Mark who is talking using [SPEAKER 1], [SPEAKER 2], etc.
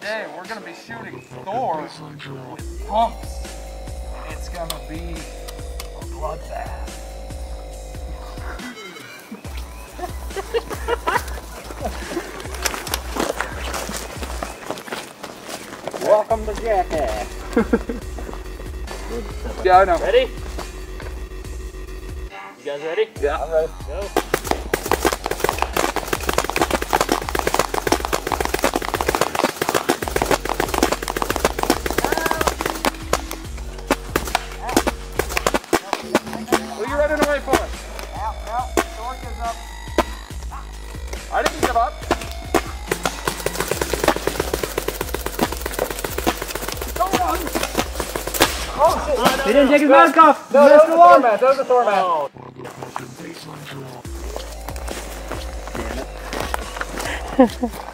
[SPEAKER 1] Today we're going to be shooting Thor with pumps. It's going to be a bloodbath.
[SPEAKER 2] Welcome to Jackass.
[SPEAKER 1] Yeah, I know.
[SPEAKER 2] Ready? You guys ready?
[SPEAKER 1] Yeah, I'm ready.
[SPEAKER 2] Go.
[SPEAKER 1] Who are you running away for?
[SPEAKER 3] No, Thor gives up.
[SPEAKER 1] I didn't give up.
[SPEAKER 3] Oh shit!
[SPEAKER 2] He didn't take his mask off.
[SPEAKER 3] No, that was the Thor mask. That was the Thor mask.
[SPEAKER 2] Oh. Damn it.